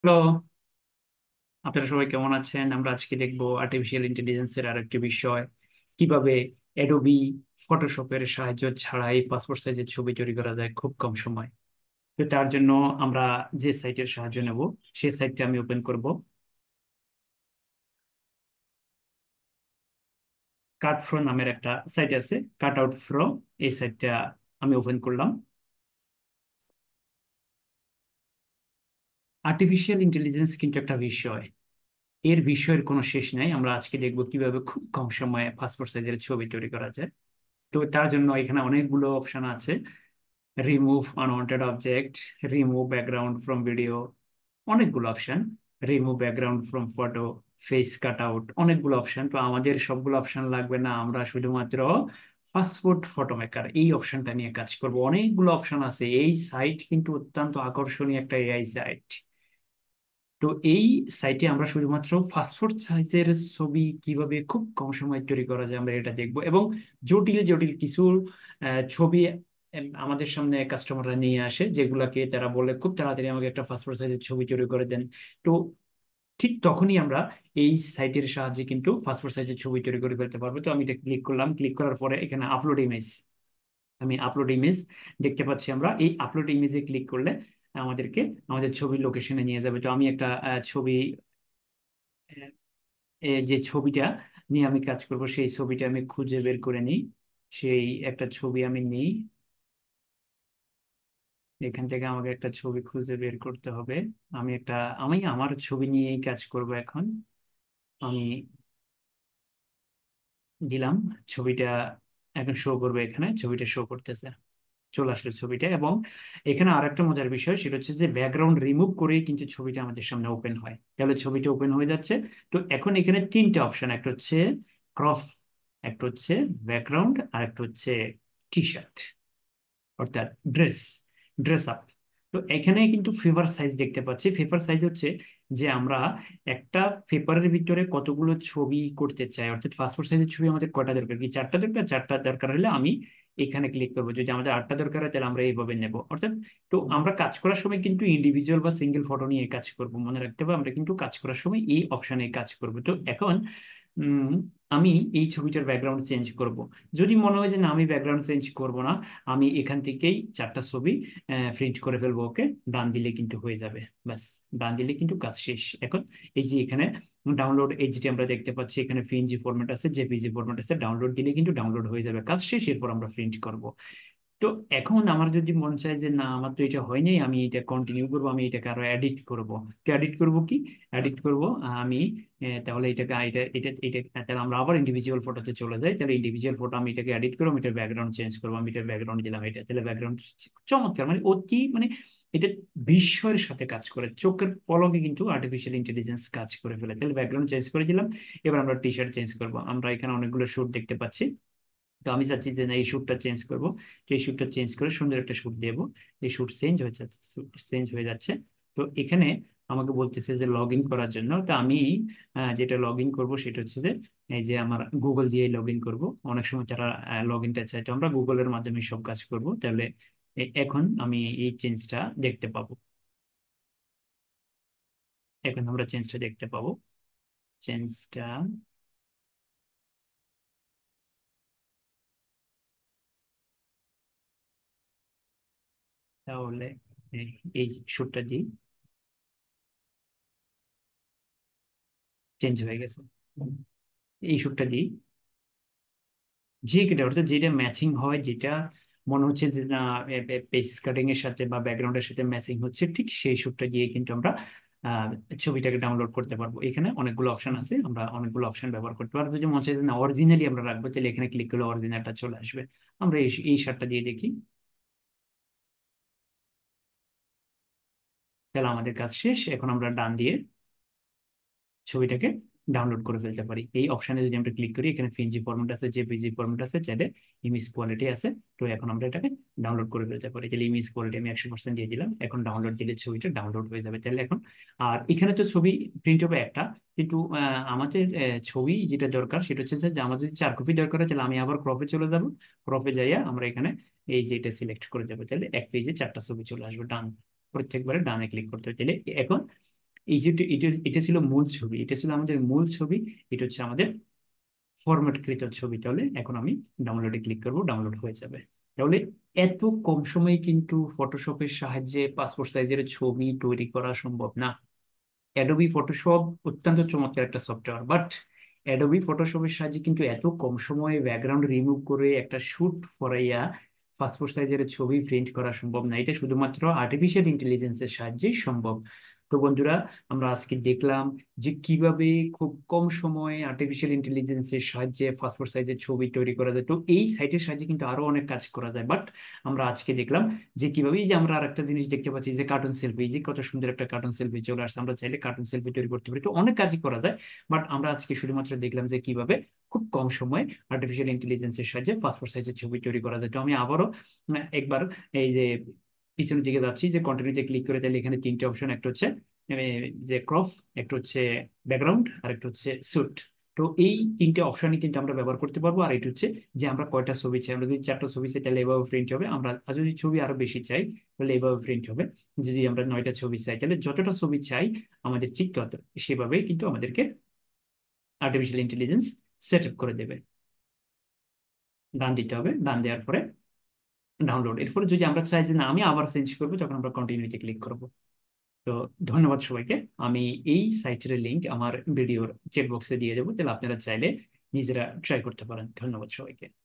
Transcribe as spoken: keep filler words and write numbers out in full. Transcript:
Hello, আপনারা সবাই কেমন আছেন? আমরা আজকে দেখবো আর্টিফিশিয়াল ইন্টেলিজেন্সের আরেকটি বিষয়, কিভাবে অ্যাডোবি ফটোশপের সাহায্য ছাড়াই পাসপোর্ট সাইজের ছবি তৈরি করা যায় খুব কম সময়। তো তার জন্য আমরা যে সাইটের সাহায্য নেব, সেই সাইটটা আমি ওপেন করব। কাট ফ্রো নামের একটা সাইট আছে, কাট আউট ফ্রো। এই সাইটটা আমি ওপেন করলাম। আর্টিফিশিয়াল ইন্টেলিজেন্স কিন্তু একটা বিষয়, এর বিষয়ের কোনো শেষ নাই। আমরা আজকে দেখবো কিভাবে খুব কম সময়ে পাসপোর্ট সাইজের ছবি তৈরি করা যায়। তো তার জন্য এখানে অনেকগুলো অপশন আছে: remove unwanted object, remove background from video, অনেকগুলো option, remove background from photo, face cut out, অনেকগুলো অপশন। তো আমাদের সবগুলো অপশন লাগবে না, আমরা শুধুমাত্র ফাস্টফুড ফটো মেকার এই অপশনটা নিয়ে কাজ করব। অনেকগুলো অপশন আছে, এই সাইট কিন্তু অত্যন্ত আকর্ষণীয় একটা এআই সাইট। তো এই সাইটে আমরা শুধুমাত্র ফাস্টফুড সাইজের ছবি কিভাবে খুব কম সময় তৈরি করা যায় আমরা এটা দেখবো, এবং জটিল জটিল কিছু আহ, ছবি এম, আমাদের সামনে কাস্টমাররা নিয়ে আসে, যেগুলাকে তারা বলে খুব তাড়াতাড়ি আমাকে একটা ফাস্টফুড সাইজের ছবি তৈরি করে দেন। তো ঠিক তখনই আমরা এই সাইটের সাহায্যে কিন্তু ফাস্টফুড সাইজের ছবি তৈরি করে ফেলতে পারবো। তো আমি এটা ক্লিক করলাম, ক্লিক করার পরে এখানে আপলোড ইমেজ, আমি আপলোড ইমেজ দেখতে পাচ্ছি। আমরা এই আপলোড ইমেজে ক্লিক করলে আমাদেরকে আমাদের ছবির লোকেশনে নিয়ে যাবে। তো আমি একটা আহ, ছবি, এ, যে ছবিটা নিয়ে আমি কাজ করব সেই ছবিটা আমি খুঁজে বের করে নিই। সেই একটা ছবি আমি নিই, এখান থেকে আমাকে একটা ছবি খুঁজে বের করতে হবে। আমি একটা আমি আমার ছবি নিয়েই কাজ করব এখন। আমি দিলাম ছবিটা, এখন শো করবে, এখানে ছবিটা শো করতেছে, চলে আসলো ছবিটা। এবং এখানে আরেকটা মজার বিষয়, সেটা হচ্ছে যে ব্যাকগ্রাউন্ড রিমুভ করেই কিন্তু ছবিটা আমাদের সামনে ওপেন হয়। তাহলে ছবিটা ওপেন হয়ে যাচ্ছে। তো এখন এখানে তিনটে অপশন, একটা হচ্ছে ক্রপ, একটা হচ্ছে ব্যাকগ্রাউন্ড, আর একটা হচ্ছে টি শার্ট, অর্থাৎ ড্রেস, ড্রেস আপ। তো এখানে কিন্তু ফেভার সাইজ দেখতে পাচ্ছি। ফেভার সাইজ হচ্ছে যে আমরা একটা পেপারের ভিতরে কতগুলো ছবি করতে চাই, অর্থাৎ পাসপোর্ট সাইজের ছবি আমাদের কয়টা দরকার, কি চারটা দরকার, চারটা দরকার হলে আমি এখানে ক্লিক করবো। যদি আমাদের আটটা দরকার হয় তাহলে আমরা এইভাবে নেব। অর্থাৎ তো আমরা কাজ করার সময় কিন্তু ইন্ডিভিজুয়াল বা সিঙ্গেল ফটো নিয়ে কাজ করব, মনে রাখতে হবে। আমরা কিন্তু কাজ করার সময় এই অপশনে কাজ করব। তো এখন উম, আমি এই ছবিটার ব্যাকগ্রাউন্ড চেঞ্জ করব। যদি মনে হয় যে না, আমি ব্যাকগ্রাউন্ড চেঞ্জ করব না, আমি এখান থেকেই চারটা ছবি প্রিন্ট করে ফেলবো, ওকে ডান দিলে কিন্তু হয়ে যাবে। ব্যাস, ডান দিলে কিন্তু কাজ শেষ। এখন এই যে এখানে ডাউনলোড, এই যেটি আমরা দেখতে পাচ্ছি, এখানে পিএনজি ফরম্যাট আছে, জেপিজি ফরম্যাট আছে, ডাউনলোড দিলে কিন্তু ডাউনলোড হয়ে যাবে, কাজ শেষ। এরপর আমরা প্রিন্ট করব। তো এখন আমার যদি মন চায় যে না, আমার তো এটা হয়নি, আমি এটা কন্টিনিউ করবো, আমি এটাকে আরো এডিট করব। তো এডিট করব কি, এডিট করব আমি আহ, তাহলে এটাকে এটা এটা এটা তাহলে আমরা আবার ইন্ডিভিজুয়াল ফটোতে চলে যাই। তাহলে ইন্ডিভিজুয়াল ফটো আমি এটাকে এডিট করবো, আমি এটার ব্যাকগ্রাউন্ড চেঞ্জ করবো, আমি এটার ব্যাকগ্রাউন্ড দিলাম এটা, তাহলে ব্যাকগ্রাউন্ড চমৎকার, মানে অতি মানে এটা বিস্ময়ের সাথে কাজ করে, চোখের পলকে কিন্তু আর্টিফিশিয়াল ইন্টেলিজেন্স কাজ করে ফেলে। তাহলে ব্যাকগ্রাউন্ড চেঞ্জ করে দিলাম। এবার আমরা টি শার্ট চেঞ্জ করবো। আমরা এখানে অনেকগুলো শুট দেখতে পাচ্ছি। তো আমি চাচ্ছি যে না, এই শ্যুটটা চেঞ্জ করবো। তো এই শ্যুটটা চেঞ্জ করে সুন্দর একটা শ্যুট দেবো। এই শ্যুট চেঞ্জ হয়ে যাচ্ছে, চেঞ্জ হয়ে যাচ্ছে। তো এখানে আমাকে বলতেছে যে লগ ইন করার জন্য। তো আমি আহ, যেটা লগ ইন করবো সেটা হচ্ছে যে এই যে আমার গুগল দিয়ে লগ ইন করবো। অনেক সময় তারা লগ ইনটা চাই, তো আমরা গুগলের মাধ্যমে সব কাজ করব। তাহলে এ- এখন আমি এই চেঞ্জটা দেখতে পাবো, এখন আমরা চেঞ্জটা দেখতে পাবো। চেঞ্জটা তাহলে এই এই শ্যুটটা দিই, চেঞ্জ হয়ে গেছে। এই শ্যুটটা দিই, যে কেটে, অর্থাৎ যেটা ম্যাচিং হয়, যেটা মনে হচ্ছে যে না পেজ কাটিং এর সাথে বা ব্যাকগ্রাউন্ডের সাথে ম্যাচিং হচ্ছে, ঠিক সেই শ্যুটটা দিয়ে কিন্তু আমরা আহ, ছবিটাকে ডাউনলোড করতে পারবো। এখানে অনেকগুলো অপশন আছে, আমরা অনেকগুলো অপশন ব্যবহার করতে পারবো। যদি মনে হচ্ছে যে না অরিজিনালি আমরা রাখবো, তাহলে এখানে ক্লিক করলে অরিজিনালটা চলে আসবে। আমরা এই এই শার্টটা দিয়ে দেখি, তাহলে আমাদের কাজ শেষ। এখন আমরা ডান দিয়ে ছবিটাকে ডাউনলোড করে ফেলতে পারি। এই অপশনে যদি আমরা ক্লিক করি, এখানে পিএনজি ফরম্যাট আছে, জেপিজি ফরম্যাট আছে, চাইলে ইমেজ কোয়ালিটি আছে। তো এখন আমরা এটাকে ডাউনলোড করে ফেলতে পারি। তাহলে ইমেজ কোয়ালিটি আমি একশো পার্সেন্ট দিয়ে দিলাম, এখন ডাউনলোড দিলে ছবিটা ডাউনলোড হয়ে যাবে। তাহলে এখন আর এখানে তো ছবি প্রিন্ট হবে একটা, কিন্তু আহ, আমাদের আহ, ছবি যেটা দরকার সেটা হচ্ছে যে আমার যদি চার কপি দরকার হয়, তাহলে আমি আবার ক্রপে চলে যাব। ক্রপে যাইয়া আমরা এখানে এই যে এটা সিলেক্ট করে দেবো, তাহলে এক পেজে চারটা ছবি চলে আসবে। ডান, প্রত্যেকবারে ডানে ক্লিক করতে হবে। তাহলে এখন এই যে এটা এটা ছিল মূল ছবি, এটা ছিল আমাদের মূল ছবি, এটা হচ্ছে আমাদের ফরম্যাটকৃত ছবি। তাহলে এখন আমি ডাউনলোডে ক্লিক করব, ডাউনলোড হয়ে যাবে। তাহলে এত কম সময়ে কিন্তু ফটোশপের সাহায্যে পাসপোর্ট সাইজের ছবি তৈরি করা সম্ভব না। অ্যাডোবি ফটোশপ অত্যন্ত চমৎকার একটা সফটওয়্যার, বাট অ্যাডোবি ফটোশপের সাহায্যে কিন্তু এত কম সময়ে ব্যাকগ্রাউন্ড রিমুভ করে একটা শুট করাইয়া পাসপোর্ট সাইজের ছবি প্রিন্ট করা সম্ভব না। এটা শুধুমাত্র আর্টিফিশিয়াল ইন্টেলিজেন্সের সাহায্যেই সম্ভব। তো বন্ধুরা, আমরা আজকে দেখলাম যে কিভাবে খুব কম সময়ে আর্টিফিশিয়াল ইন্টেলিজেন্সের সাহায্যে পাসপোর্ট সাইজের ছবি তৈরি করা যায়। তো এই সাইটের সাহায্যে কিন্তু আরো অনেক কাজ করা যায়, বাট আমরা আজকে দেখলাম যে কিভাবে, এই যে আমরা আরেকটা জিনিস দেখতে পাচ্ছি যে কার্টুন সেলফি, যে কত সুন্দর একটা কার্টুন সেলফি চলে আসছে, আমরা চাইলে কার্টুন সেলফি তৈরি করতে পারি। তো অনেক কাজই করা যায়, বাট আমরা আজকে শুধুমাত্র দেখলাম যে কিভাবে খুব কম সময়ে আর্টিফিশিয়াল ইন্টেলিজেন্সের সাহায্যে পাসপোর্ট সাইজের ছবি তৈরি করা যায়। তো আমি আবারও উম, একবার এই যে পিছনের দিকে যাচ্ছি, যে কন্টিনিউতে ক্লিক করে, তাহলে এখানে তিনটে অপশন, একটা হচ্ছে আহ, যে ক্রপ, একটা হচ্ছে ব্যাকগ্রাউন্ড, আর একটা হচ্ছে স্যুট। তো এই তিনটে অপশনই কিন্তু আমরা ব্যবহার করতে পারবো। আর এটা হচ্ছে যে আমরা কয়টা ছবি চাই, আমরা যদি চারটা ছবি চাই তাহলে এভাবে প্রিন্ট হবে, আমরা আর যদি ছবি আরো বেশি চাই তাহলে এভাবে প্রিন্ট হবে। যদি আমরা নয়টা ছবি চাই তাহলে যতটা ছবি চাই আমাদের ঠিক তত সেভাবে কিন্তু আমাদেরকে আর্টিফিশিয়াল ইন্টেলিজেন্স সেট আপ করে দেবে। ডান দিতে হবে, ডান দেওয়ার পরে ডাউনলোড। এরপরে যদি আমরা চাই যে না আমি আবার চেঞ্জ করবো, তখন আমরা কন্টিনিউতে ক্লিক করব। তো ধন্যবাদ সবাইকে। আমি এই সাইটের লিংক আমার ভিডিওর চেক বক্সে দিয়ে দেবো, তাহলে আপনারা চাইলে নিজেরা ট্রাই করতে পারেন। ধন্যবাদ সবাইকে।